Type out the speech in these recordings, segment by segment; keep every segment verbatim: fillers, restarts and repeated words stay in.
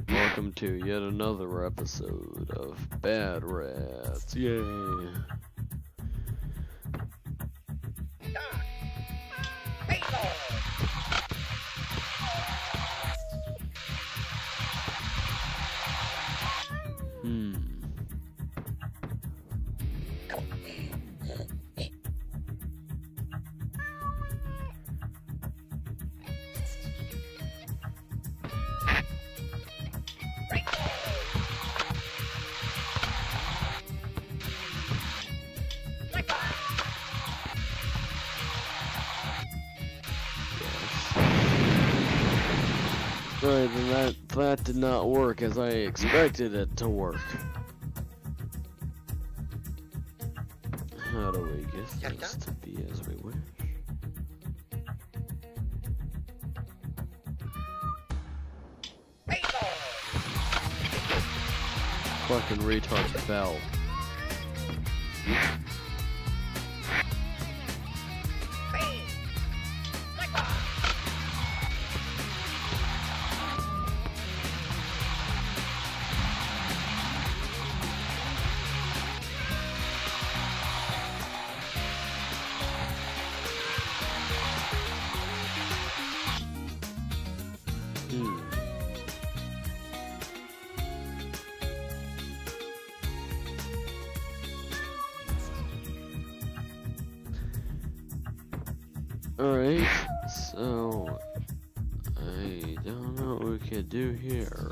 Welcome to yet another episode of Bad Rats. Yay! Hmm. Right, then that, that did not work as I expected it to work. How do we get things to be as we wish? Fucking retard fell. Hmm. Alright, so I don't know what we could do here.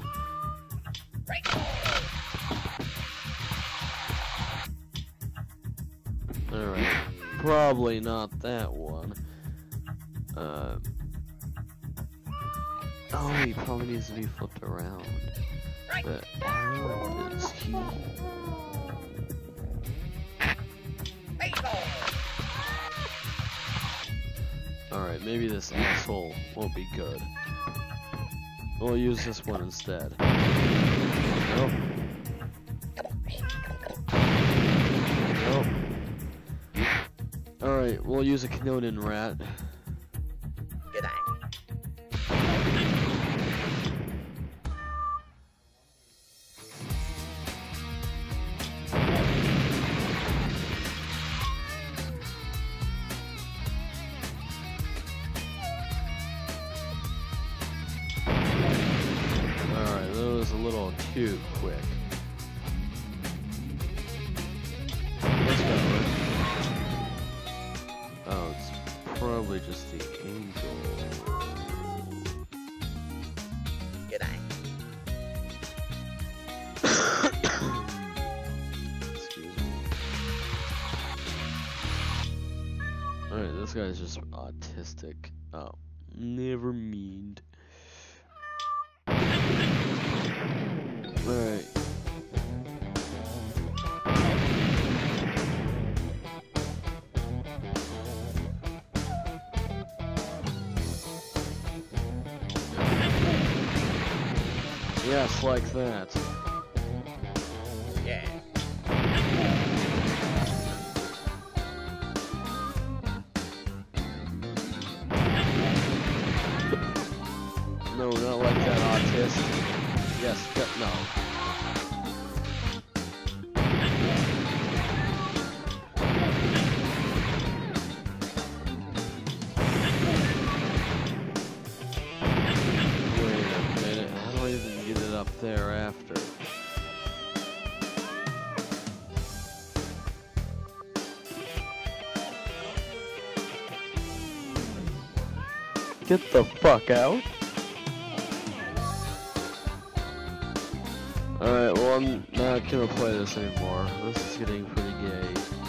Alright, probably not that one. Uh, oh, he probably needs to be flipped around. But how is he? Alright, maybe this asshole won't be good. We'll use this one instead. Nope. Nope. Alright, we'll use a Canonian rat. Alright, that was a little too quick. Let's go. Oh, it's probably just the angle. Excuse me. Alright, this guy's just autistic. Oh, never mind. Alright. Yes, like that. Yeah. No, not like that, autist. Yes, that, no. Wait a minute, how do I even get it up there after? Get the fuck out. Alright, well I'm not gonna play this anymore. This is getting pretty gay.